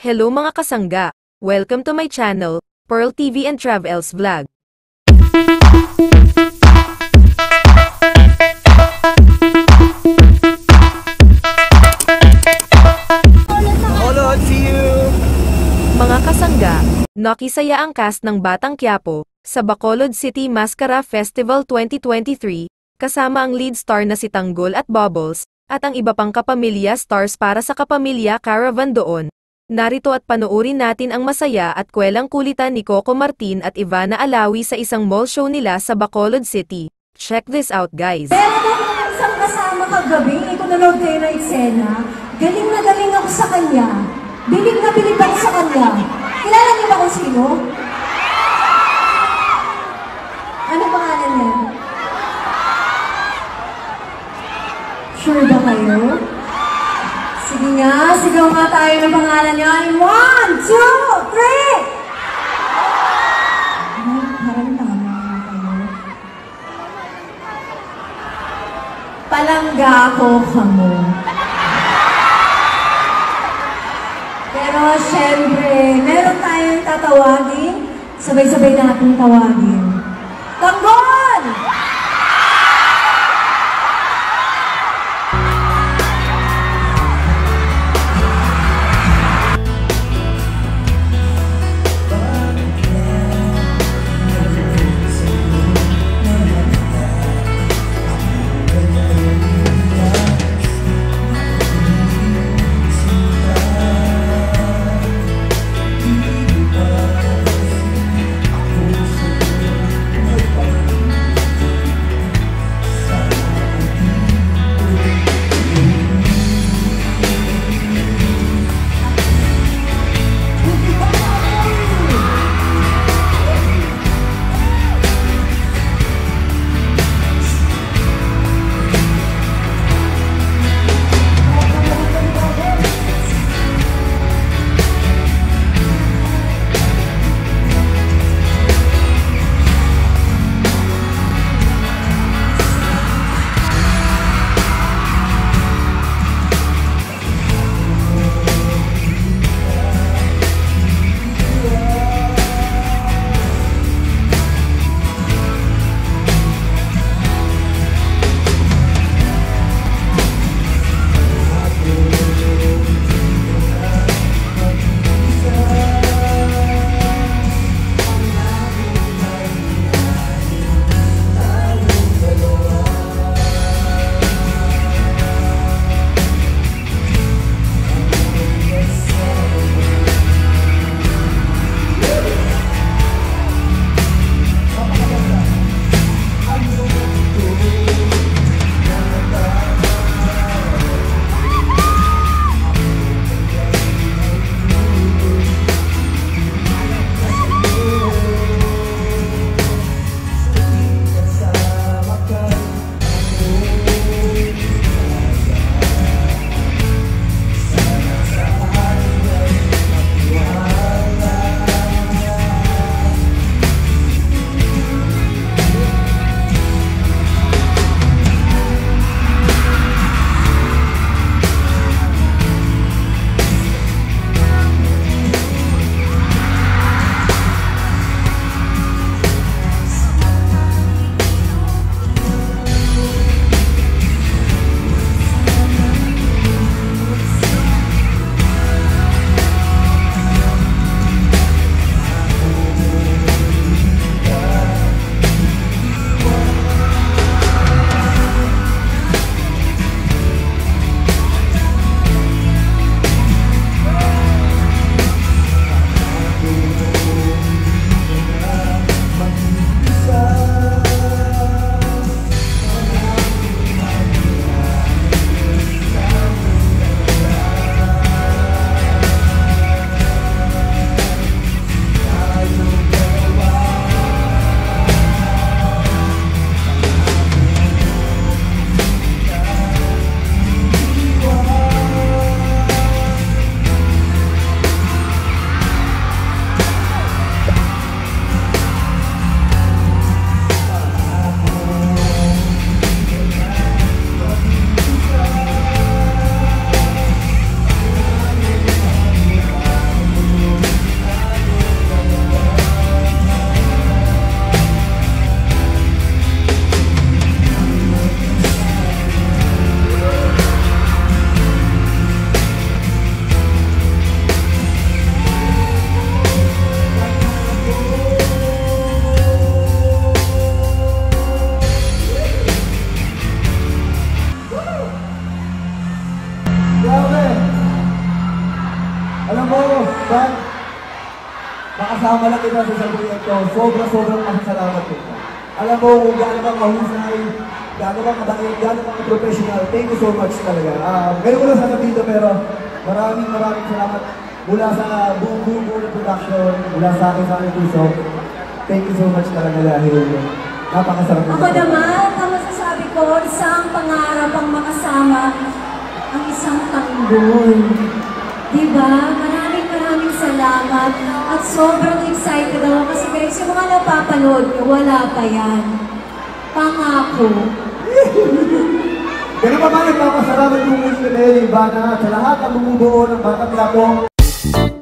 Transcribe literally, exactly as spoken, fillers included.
Hello mga kasangga! Welcome to my channel, Pearl T V and Travels Vlog. Hold see you! Mga kasangga, nakisaya ang cast ng Batang Quiapo sa Bacolod City Mascara Festival twenty twenty-three, kasama ang lead star na si Tanggol at Bubbles, at ang iba pang kapamilya stars para sa Kapamilya Caravan doon. Narito at panoorin natin ang masaya at kwelang kulitan ni Coco Martin at Ivana Alawi sa isang mall show nila sa Bacolod City. Check this out guys! Meron akong isang kasama kagabi, hindi ko nanood kayo na eksena. Galing na galing ako sa kanya. Bilib na bilib ako sa kanya. Kilala niyo ba kung sino? Ano pangalan niya? Sure ba kayo? Sige nga, sigaw nga tayo ng pangalan niya. One, two, three! Ay, parang tama kayo. Palangga ako kamo. Pero syempre, meron tayong tatawagin. Sabay-sabay natin tawagin. Tanggol! Alam mo, Dan, makasama lang kita sa isang proyekto. Sobra-sobrang masasalamat ko. Alam mo kung gaano bang mahusay, gaano bang kabait, gaano bang professional. Thank you so much talaga. Uh, ngayon ko lang sasabihin ito, pero maraming maraming salamat mula sa buong buong buong production, mula sa akin sa aking puso. Thank you so much talaga dahil napakasarap. Ako naman, ang masasabi ko, isang pangarap ang makasama ang isang tanggol. Diba? Maraming maraming salamat at sobrang excited ako kasi guys, yung mga napapanood nyo, wala pa yan. Pangako. Ganun pa man, nagpapasalamat kong muli na Ivana at sa lahat ng bumubuo ng Batang Quiapo.